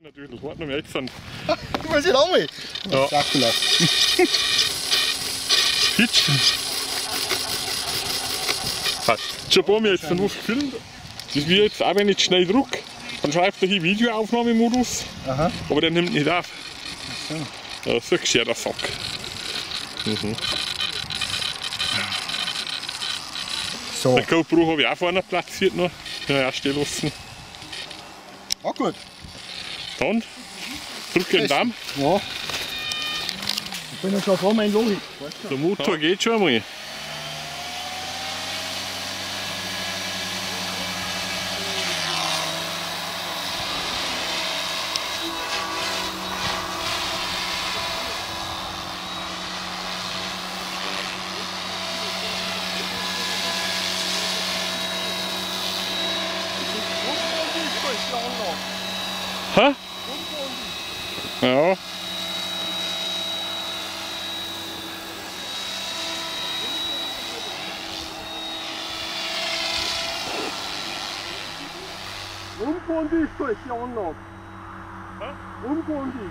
Natürlich, warte noch mal jetzt an. Du willst ihn auch mal? Ja. Dracula. Hitch. Passt. Schon ein paar Mal jetzt dann was gefilmt. Das wird jetzt auch, wenn ich schnell drücke, dann schreibt er hier Videoaufnahmemodus. Aha. Aber der nimmt nicht auf. Ach so. Ja, so ein gescheiter Sack. So. Der GoPro habe ich auch vorne platziert noch. Den habe ich auch stehen lassen. Auch gut. Dann drücke den Daumen. Ja. Ich bin ja schon vor mein Logi. Der Motor geht schon einmal. Hä? Ja. Umgründig ist die Anlage. Hä? Umgründig.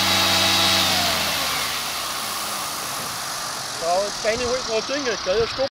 Ja, jetzt keine halt noch Dinge, gell?